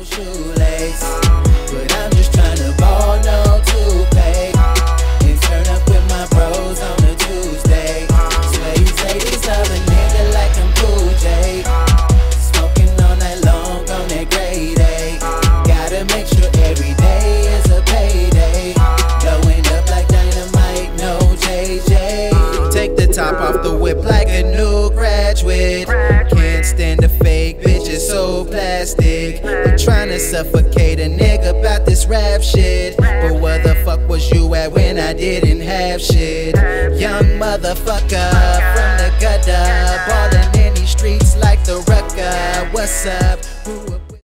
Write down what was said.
no shoelace. But I'm just tryna ball, no toothpaste, and turn up with my bros on a Tuesday. Swear you say this other nigga like I'm Cool J, smoking all night long on that grade A. Gotta make sure every day is a payday, blowing up like dynamite, no JJ. Take the top off the whip like a new graduate. Can't stand the fake bitches, so plastic. They tryna suffocate a nigga about this rap shit, but where the fuck was you at when I didn't have shit? Young motherfucker,